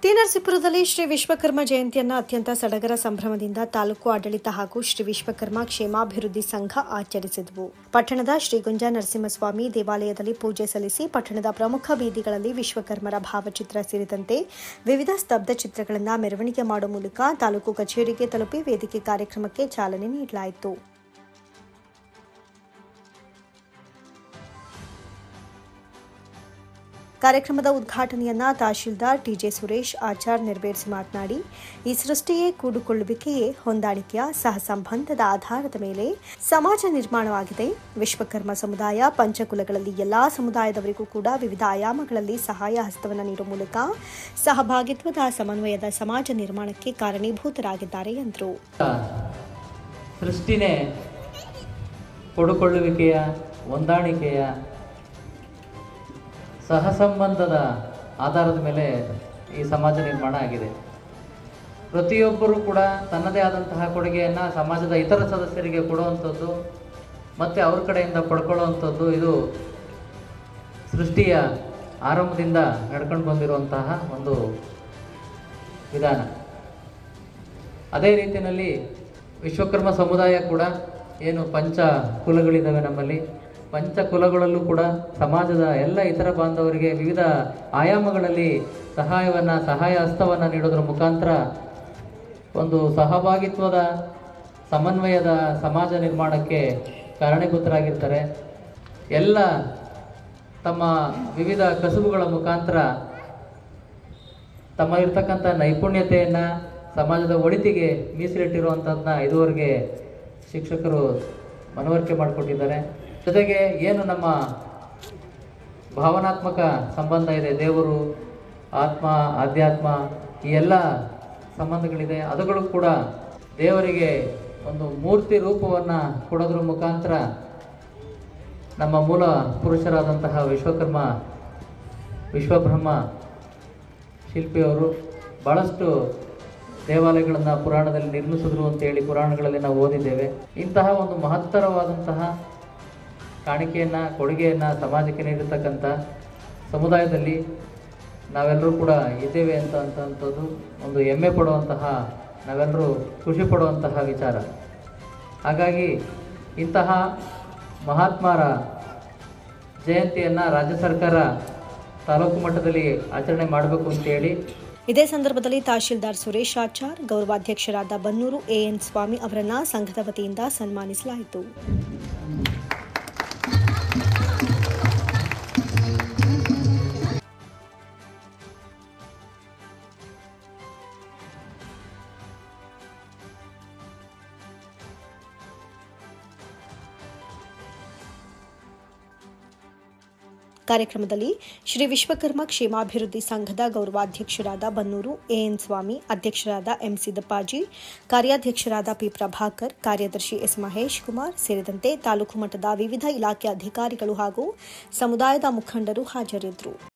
ಟಿನರಸೀಪುರದಲ್ಲಿ ಶ್ರೀ ವಿಶ್ವಕರ್ಮ ಜಯಂತಿಯನ್ನು ಅತ್ಯಂತ ಸಡಗರ ಸಂಭ್ರಮದಿಂದ ತಾಲೂಕು ಆಡಳಿತ ಹಾಗೂ ಶ್ರೀ ವಿಶ್ವಕರ್ಮ ಕ್ಷೇಮಾಭಿವೃದ್ಧಿ ಸಂಘ ಆಚರಿಸಿದವು. ಪಟ್ಟಣದ ಶ್ರೀ ಗುಂಜಾ ನರಸಿಂಹಸ್ವಾಮಿ ದೇವಾಲಯದಲ್ಲಿ ಪೂಜೆ ಸಲ್ಲಿಸಿ ಪಟ್ಟಣದ ಪ್ರಮುಖ ಬೀದಿಗಳಲ್ಲಿ ವಿಶ್ವಕರ್ಮರ ಭಾವಚಿತ್ರ ಸೇರಿದಂತೆ ವಿವಿಧ ಸ್ತಬ್ಧ ಚಿತ್ರಗಳನ್ನು ಮೆರವಣಿಗೆ ಮಾಡುವ ಮೂಲಕ ತಾಲೂಕು ಕಚೇರಿಗೆ ತಲುಪಿ ವೇದಿಕೆ ಕಾರ್ಯಕ್ರಮಕ್ಕೆ ಚಾಲನೆ ನೀಡಲಾಯಿತು. ಕಾರ್ಯಕ್ರಮದ ಉದ್ಘಾಟನೆಯನ್ನ ತಹಶೀಲ್ದಾರ್ ಟಿಜೆ ಸುರೇಶ್ ಆಚಾರ್ ನೆರವೇರಿಸಿ ಮಾತನಾಡಿ, ಈ ಸೃಷ್ಟಿಯೇ ಕೂಡಿಕೊಳ್ಳುವಿಕೆಯೇ ಹೊಂದಾಣಿಕೆಯ ಸಹಸಂಬಂಧದ ಆಧಾರದ ಮೇಲೆ ಸಮಾಜ ನಿರ್ಮಾಣವಾಗಿದೆ. ವಿಶ್ವಕರ್ಮ ಸಮುದಾಯ ಪಂಚಕುಲಗಳಲ್ಲಿ ಎಲ್ಲಾ ಸಮುದಾಯದವರಿಗೂ ಕೂಡ ವಿವಿಧ ಆಯಾಮಗಳಲ್ಲಿ ಸಹಾಯ ಹಸ್ತವನ್ನು ನೀಡುವ ಮೂಲಕ ಸಹಭಾಗಿತ್ವದ ಸಮನ್ವಯದ ಸಮಾಜ ನಿರ್ಮಾಣಕ್ಕೆ ಕಾರಣೀಭೂತರಾಗಿದ್ದಾರೆ ಎಂದರು. ಸೃಷ್ಟಿನೇ ಕೂಡಿಕೊಳ್ಳುವಿಕೆಯ ಹೊಂದಾಣಿಕೆಯ ಸಹಸಂಬಂಧದ ಆಧಾರದ ಮೇಲೆ ಈ ಸಮಾಜ ನಿರ್ಮಾಣ ಆಗಿದೆ. ಪ್ರತಿಯೊಬ್ಬರೂ ಕೂಡ ತನ್ನದೇ ಆದಂತಹ ಕೊಡುಗೆಯನ್ನು ಸಮಾಜದ ಇತರ ಸದಸ್ಯರಿಗೆ ಕೊಡುವಂಥದ್ದು ಮತ್ತು ಅವ್ರ ಕಡೆಯಿಂದ ಪಡ್ಕೊಳ್ಳುವಂಥದ್ದು ಇದು ಸೃಷ್ಟಿಯ ಆರಂಭದಿಂದ ನಡ್ಕೊಂಡು ಬಂದಿರುವಂತಹ ಒಂದು ವಿಧಾನ. ಅದೇ ರೀತಿಯಲ್ಲಿ ವಿಶ್ವಕರ್ಮ ಸಮುದಾಯ ಕೂಡ ಏನು ಪಂಚ ಕುಲಗಳಿದ್ದಾವೆ ನಮ್ಮಲ್ಲಿ, ಪಂಚಕುಲಗಳಲ್ಲೂ ಕೂಡ ಸಮಾಜದ ಎಲ್ಲ ಇತರ ಬಾಂಧವರಿಗೆ ವಿವಿಧ ಆಯಾಮಗಳಲ್ಲಿ ಸಹಾಯ ಹಸ್ತವನ್ನು ನೀಡೋದ್ರ ಮುಖಾಂತರ ಒಂದು ಸಹಭಾಗಿತ್ವದ ಸಮನ್ವಯದ ಸಮಾಜ ನಿರ್ಮಾಣಕ್ಕೆ ಕಾರಣೀಭೂತರಾಗಿರ್ತಾರೆ. ಎಲ್ಲ ತಮ್ಮ ವಿವಿಧ ಕಸುಬುಗಳ ಮುಖಾಂತರ ತಮ್ಮಲ್ಲಿರ್ತಕ್ಕಂಥ ನೈಪುಣ್ಯತೆಯನ್ನು ಸಮಾಜದ ಒಳಿತಿಗೆ ಮೀಸಲಿಟ್ಟಿರುವಂಥದ್ದನ್ನ ಇದುವರೆಗೆ ಶಿಕ್ಷಕರು ಮನವರಿಕೆ ಮಾಡಿಕೊಟ್ಟಿದ್ದಾರೆ. ಜೊತೆಗೆ ಏನು ನಮ್ಮ ಭಾವನಾತ್ಮಕ ಸಂಬಂಧ ಇದೆ, ದೇವರು, ಆತ್ಮ, ಆಧ್ಯಾತ್ಮ, ಈ ಎಲ್ಲ ಸಂಬಂಧಗಳಿದೆ, ಅದುಗಳು ಕೂಡ ದೇವರಿಗೆ ಒಂದು ಮೂರ್ತಿ ರೂಪವನ್ನು ಕೊಡೋದ್ರ ಮುಖಾಂತರ ನಮ್ಮ ಮೂಲ ಪುರುಷರಾದಂತಹ ವಿಶ್ವಬ್ರಹ್ಮ ಶಿಲ್ಪಿಯವರು ಭಾಳಷ್ಟು ದೇವಾಲಯಗಳನ್ನು ಪುರಾಣದಲ್ಲಿ ನಿರ್ಮಿಸಿದ್ರು ಅಂತೇಳಿ ಪುರಾಣಗಳಲ್ಲಿ ನಾವು ಓದಿದ್ದೇವೆ. ಇಂತಹ ಒಂದು ಮಹತ್ತರವಾದಂತಹ ಕಾಣಿಕೆಯನ್ನು, ಕೊಡುಗೆಯನ್ನು ಸಮಾಜಕ್ಕೆ ನೀಡಿರ್ತಕ್ಕಂಥ ಸಮುದಾಯದಲ್ಲಿ ನಾವೆಲ್ಲರೂ ಕೂಡ ಇದ್ದೇವೆ ಅಂತಂಥದ್ದು ಒಂದು ಹೆಮ್ಮೆ ಪಡುವಂತಹ, ನಾವೆಲ್ಲರೂ ಖುಷಿ ಪಡುವಂತಹ ವಿಚಾರ. ಹಾಗಾಗಿ ಇಂತಹ ಮಹಾತ್ಮರ ಜಯಂತಿಯನ್ನು ರಾಜ್ಯ ಸರ್ಕಾರ ತಾಲೂಕು ಮಟ್ಟದಲ್ಲಿ ಆಚರಣೆ ಮಾಡಬೇಕು ಅಂತೇಳಿ ಇದೇ ಸಂದರ್ಭದಲ್ಲಿ ತಹಶೀಲ್ದಾರ್ ಸುರೇಶ್ ಆಚಾರ್, ಗೌರವಾಧ್ಯಕ್ಷರಾದ ಬನ್ನೂರು ಎಎನ್ ಸ್ವಾಮಿ ಅವರನ್ನ ಸಂಘದ ವತಿಯಿಂದ ಸನ್ಮಾನಿಸಲಾಯಿತು. ಕಾರ್ಯಕ್ರಮದಲ್ಲಿ ಶ್ರೀ ವಿಶ್ವಕರ್ಮ ಕ್ಷೇಮಾಭಿವೃದ್ಧಿ ಸಂಘದ ಗೌರವಾಧ್ಯಕ್ಷರಾದ ಬನ್ನೂರು ಎಎನ್ ಸ್ವಾಮಿ, ಅಧ್ಯಕ್ಷರಾದ ಎಂಸಿ ದಪ್ಪಾಜಿ, ಕಾರ್ಯಾಧ್ಯಕ್ಷರಾದ ಪಿ ಪ್ರಭಾಕರ್, ಕಾರ್ಯದರ್ಶಿ ಎಸ್ ಮಹೇಶ್ ಕುಮಾರ್ ಸೇರಿದಂತೆ ತಾಲೂಕು ಮಟ್ಟದ ವಿವಿಧ ಇಲಾಖೆ ಅಧಿಕಾರಿಗಳು ಹಾಗೂ ಸಮುದಾಯದ ಮುಖಂಡರು ಹಾಜರಿದ್ದರು.